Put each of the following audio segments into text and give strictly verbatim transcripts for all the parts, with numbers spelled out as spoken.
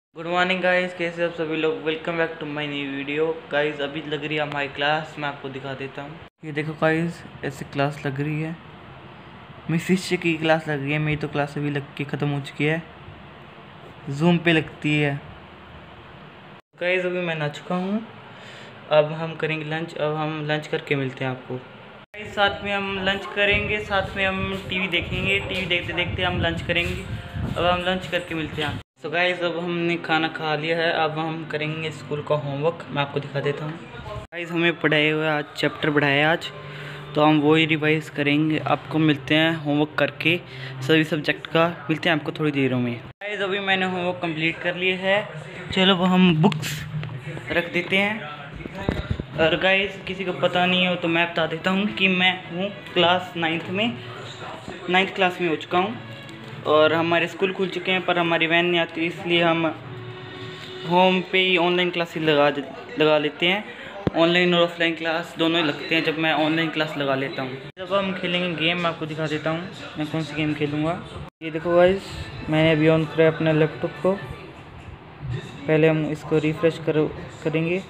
Good morning guys, कैसे आप सभी लोग। Welcome back to my new video. Guys अभी लग रही है हमारी क्लास, मैं आपको दिखा देता हूँ। ये देखो गाइस, ऐसे क्लास लग रही है। मेरी शिष्य की क्लास लग रही है, मेरी तो क्लास अभी लग के ख़त्म हो चुकी है। जूम पे लगती है। गाइस अभी मैं नहा चुका हूँ, अब हम करेंगे लंच। अब हम लंच करके मिलते हैं आपको। गाइस साथ में हम लंच करेंगे, साथ में हम टीवी देखेंगे। टीवी देखते देखते हम लंच करेंगे। अब हम लंच करके मिलते हैं। तो गाइस अब हमने खाना खा लिया है, अब हम करेंगे स्कूल का होमवर्क। मैं आपको दिखा देता हूँ। गाइस हमें पढ़ाए हुए आज चैप्टर पढ़ाया है आज, तो हम वही रिवाइज करेंगे। आपको मिलते हैं होमवर्क करके सभी सब्जेक्ट का, मिलते हैं आपको थोड़ी देरों में। गाइस अभी मैंने होमवर्क कंप्लीट कर लिया है। चलो वो हम बुक्स रख देते हैं। और गाइस किसी को पता नहीं हो तो मैं बता देता हूँ कि मैं हूँ क्लास नाइन्थ में नाइन्थ क्लास में हो चुका हूँ। और हमारे स्कूल खुल चुके हैं पर हमारी वैन नहीं आती, इसलिए हम होम पे ही ऑनलाइन क्लास ही लगा लगा लेते हैं। ऑनलाइन और ऑफलाइन क्लास दोनों ही लगते हैं जब मैं ऑनलाइन क्लास लगा लेता हूँ। जब हम खेलेंगे गेम, मैं आपको दिखा देता हूँ मैं कौन सी गेम खेलूँगा। ये देखो गाइस, मैंने अभी ऑन किया अपने लैपटॉप को। पहले हम इसको रिफ्रेश कर करेंगे।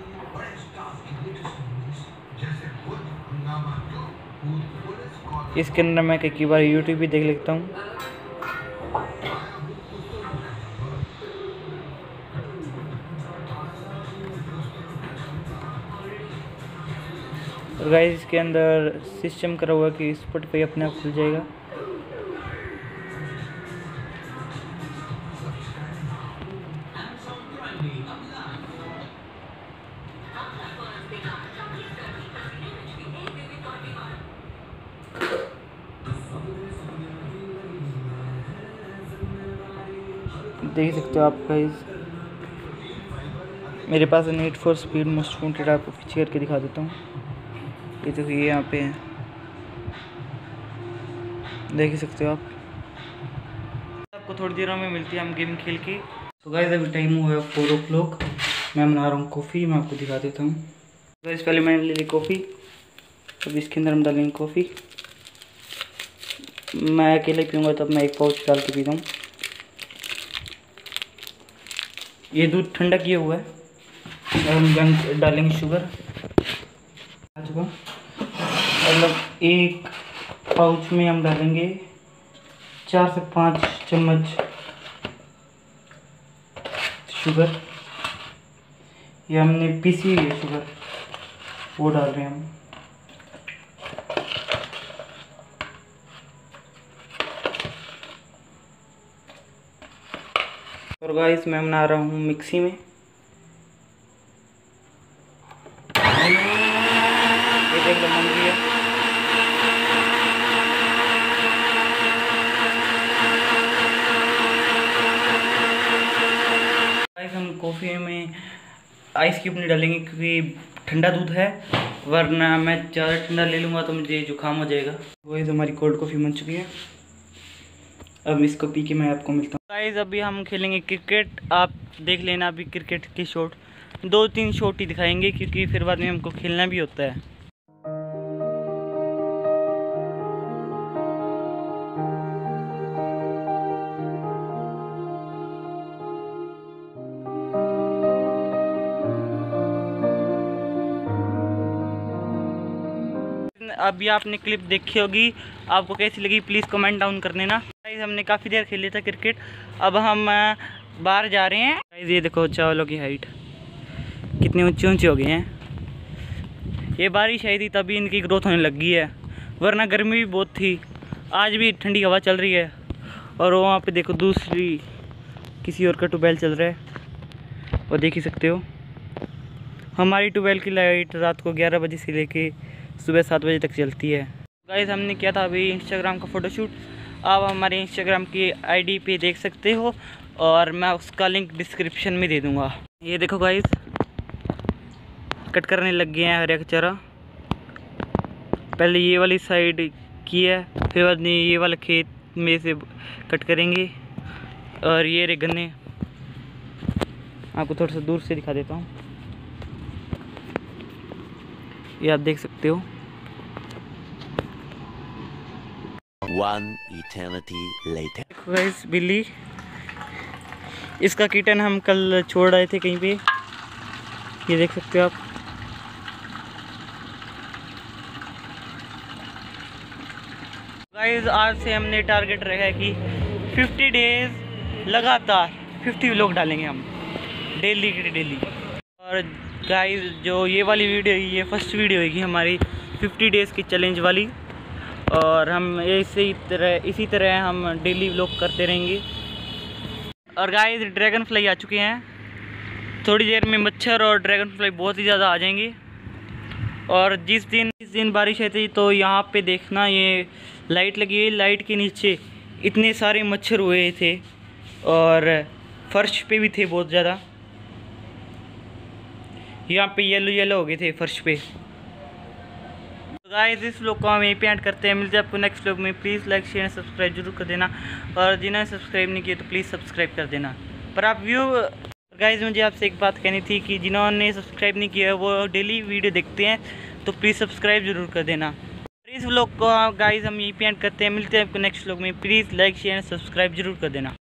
इसके अंदर मैं कई बार यूट्यूब भी देख लेता हूँ। और गाइस इसके अंदर सिस्टम करा हुआ कि स्पॉटिफाई अपने आप खुल जाएगा। देख सकते हो आप गाइस, मेरे पास Need for Speed Most Wanted. आपको पीछे करके दिखा देता हूँ। ये तो ये यहाँ पे है, देख ही सकते हो आप। आपको थोड़ी देर में मिलती है हम गेम खेल के। तो गाइस अभी टाइम हुआ है फोर ओ क्लॉक। मैं बना रहा हूँ कॉफ़ी, मैं आपको दिखा देता हूँ। गाइस पहले मैंने ले ली कॉफ़ी, अब इसके अंदर हम डालेंगे कॉफ़ी। मैं अकेले पीऊँगा तब मैं एक पाउच डाल के पीता हूँ। ये दूध ठंडा किया हुआ है। हम डालेंगे शुगर, मतलब एक पाउच में हम डालेंगे चार से पाँच चम्मच शुगर। ये हमने पीसी हुई है शुगर, वो डाल रहे हैं हम। और गाइस मैं बना रहा हूँ मिक्सी में। ये देख लो बन गई है। गाइस हम कॉफ़ी में आइस क्यूब नहीं डालेंगे क्योंकि ठंडा दूध है, वरना मैं ज़्यादा ठंडा ले लूँगा तो मुझे जुकाम हो जाएगा। वही तो हमारी कोल्ड कॉफ़ी बन चुकी है। अब इसको पी के मैं आपको मिलता हूँ। गाइस अभी हम खेलेंगे क्रिकेट। आप देख लेना अभी क्रिकेट के शॉट, दो तीन शॉट ही दिखाएंगे क्योंकि फिर बाद में हमको खेलना भी होता है। अभी आपने क्लिप देखी होगी, आपको कैसी लगी प्लीज़ कमेंट डाउन कर देना। गाइस हमने काफ़ी देर खेली था क्रिकेट, अब हम बाहर जा रहे हैं। गाइस ये देखो चावलों की हाइट कितनी ऊंची ऊंची हो गई हैं। ये बारिश आई थी तभी इनकी ग्रोथ होने लग गई है, वरना गर्मी भी बहुत थी। आज भी ठंडी हवा चल रही है। और वहाँ पे देखो दूसरी किसी और का ट्यूबवेल चल रहा है, और देख ही सकते हो। हमारी ट्यूबवेल की लाइट रात को ग्यारह बजे से लेके सुबह सात बजे तक चलती है। गाइस हमने किया था अभी इंस्टाग्राम का फ़ोटोशूट, आप हमारे इंस्टाग्राम की आईडी पे देख सकते हो और मैं उसका लिंक डिस्क्रिप्शन में दे दूँगा। ये देखो गाइस कट करने लग गए हैं हरे चारा। पहले ये वाली साइड की है, फिर बाद में ये वाला खेत में से कट करेंगे। और ये रे गन्ने, आपको थोड़ा सा दूर से दिखा देता हूँ। ये आप देख सकते हो। One eternity later. गाइस बिल्ली इसका किटन हम कल छोड़ रहे थे कहीं पे, ये देख सकते हो आप। गाइस आज से हमने टारगेट रखा है कि फिफ्टी डेज लगातार फिफ्टी व्लॉग डालेंगे हम, डेली के डेली। और गाइस जो ये वाली वीडियो ये फर्स्ट वीडियो होगी हमारी फिफ्टी डेज़ की चैलेंज वाली, और हम इसी तरह इसी तरह हम डेली व्लॉग करते रहेंगे। और गाइस ड्रैगन फ्लाई आ चुके हैं, थोड़ी देर में मच्छर और ड्रैगन फ्लाई बहुत ही ज़्यादा आ जाएंगे। और जिस दिन जिस दिन बारिश आई थी तो यहाँ पे देखना ये लाइट लगी है, लाइट के नीचे इतने सारे मच्छर हुए थे और फर्श पे भी थे बहुत ज़्यादा, यहाँ पे येलो येलो हो गए थे फर्श पे। तो गाइस इस व्लॉग को हम यहीं पे एंड करते हैं, मिलते हैं आपको नेक्स्ट व्लॉग में। प्लीज़ लाइक शेयर सब्सक्राइब जरूर कर देना, और जिन्होंने सब्सक्राइब नहीं किया तो प्लीज़ सब्सक्राइब कर देना। पर आप व्यू गाइस मुझे आपसे एक बात कहनी थी कि जिन्होंने सब्सक्राइब नहीं किया वो डेली वीडियो देखते हैं तो प्लीज़ सब्सक्राइब जरूर कर देना। इस व्लॉग को गाइस हम यहीं पे एंड करते हैं, मिलते हैं आपको नेक्स्ट व्लॉग में। प्लीज़ लाइक शेयर सब्सक्राइब जरूर कर देना।